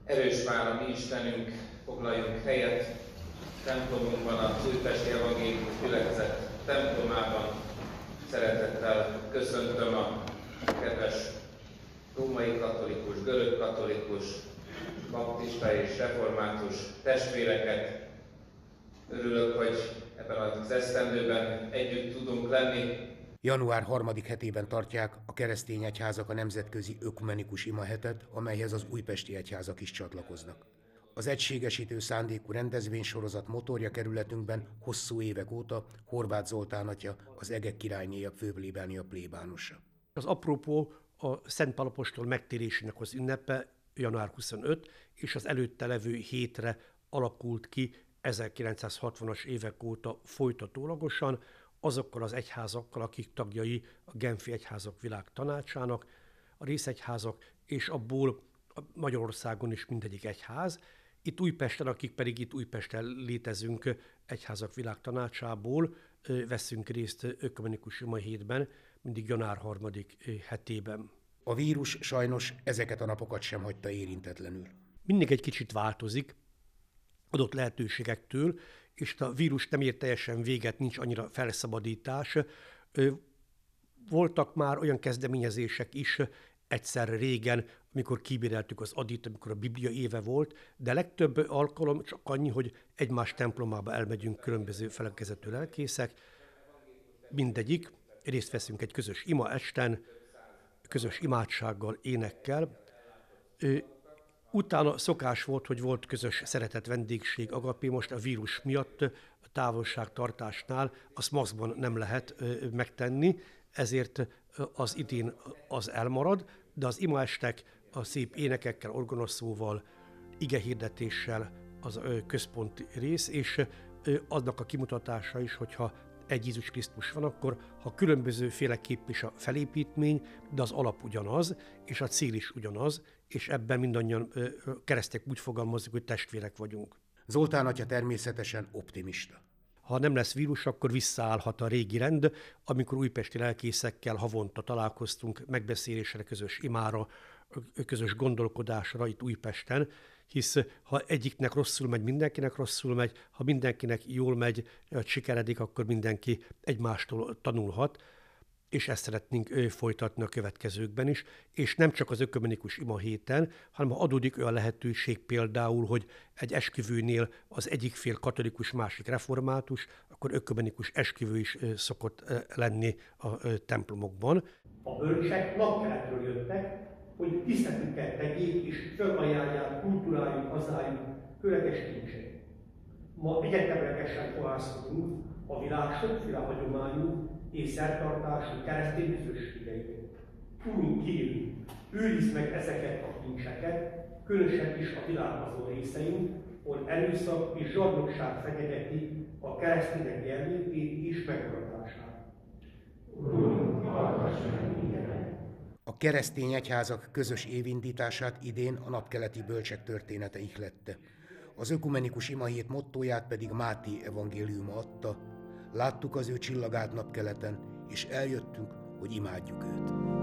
Erős vár a mi Istenünk, foglaljunk helyet templomunkban, az Újpesti Evangélikus Gyülekezet templomában. Szeretettel köszöntöm a kedves római katolikus, görög katolikus, baptista és református testvéreket. Örülök, hogy ebben az esztendőben együtt tudunk lenni. Január 3. hetében tartják a keresztény egyházak a nemzetközi ökumenikus imahetet, amelyhez az újpesti egyházak is csatlakoznak. Az egységesítő szándékú rendezvénysorozat motorja kerületünkben hosszú évek óta Horváth Zoltán atya, az Egek királynéja főplébánia plébánosa. Az apropó a Szent Pál apostol megtérésének az ünnepe január 25, és az előtte levő hétre alakult ki 1960-as évek óta folytatólagosan, azokkal az egyházakkal, akik tagjai a Genfi Egyházak Világtanácsának, a részegyházak, és abból Magyarországon is mindegyik egyház. Itt Újpesten, akik pedig itt Újpesten létezünk Egyházak Világtanácsából, veszünk részt ökumenikus imahétben, mindig január 3. hetében. A vírus sajnos ezeket a napokat sem hagyta érintetlenül. Mindig egy kicsit változik adott lehetőségektől, és a vírus nem ér teljesen véget, nincs annyira felszabadítás. Voltak már olyan kezdeményezések is egyszer régen, amikor kibéreltük az adit, amikor a Biblia éve volt, de legtöbb alkalom csak annyi, hogy egymás templomába elmegyünk különböző felekezetű lelkészek. Mindegyik, részt veszünk egy közös ima esten, közös imádsággal, énekkel. Utána szokás volt, hogy volt közös szeretett vendégség, agapé, most a vírus miatt a távolságtartásnál azt maszkban nem lehet megtenni, ezért az idén az elmarad, de az imaestek a szép énekekkel, orgonoszóval, igehirdetéssel az központi rész, és aznak a kimutatása is, hogyha egy Jézus Krisztus van, akkor ha különböző féleképp is a felépítmény, de az alap ugyanaz, és a cél is ugyanaz, és ebben mindannyian keresztek úgy fogalmazik, hogy testvérek vagyunk. Zoltán atya természetesen optimista. Ha nem lesz vírus, akkor visszaállhat a régi rend, amikor újpesti lelkészekkel havonta találkoztunk megbeszélésre, közös imára, közös gondolkodásra itt Újpesten, hisz ha egyiknek rosszul megy, mindenkinek rosszul megy, ha mindenkinek jól megy, sikeredik, akkor mindenki egymástól tanulhat, és ezt szeretnénk folytatni a következőkben is, és nem csak az ökumenikus ima héten, hanem ha adódik olyan lehetőség például, hogy egy esküvőnél az egyik fél katolikus, másik református, akkor ökumenikus esküvő is szokott lenni a templomokban. A bölcsek napkeletről jöttek, hogy tiszteletüket tegyék és fölajánlják kultúrájuk, hazájuk különleges kincseit. Ma egyetemlegesen fohászkodunk a világ sokféle hagyományú és szertartású keresztény közösségeit. Úgy kérünk, őrizd meg ezeket a kincseket, különösen is a világ azon részein, ahol erőszak és zsarnokság fenyegeti a keresztények jellétét és megmaradását. Urunk, hallgass meg minket! A keresztény egyházak közös évindítását idén a napkeleti bölcsek története ihlette. Az ökumenikus imahét mottóját pedig Máté evangéliuma adta. Láttuk az ő csillagát napkeleten, és eljöttünk, hogy imádjuk őt.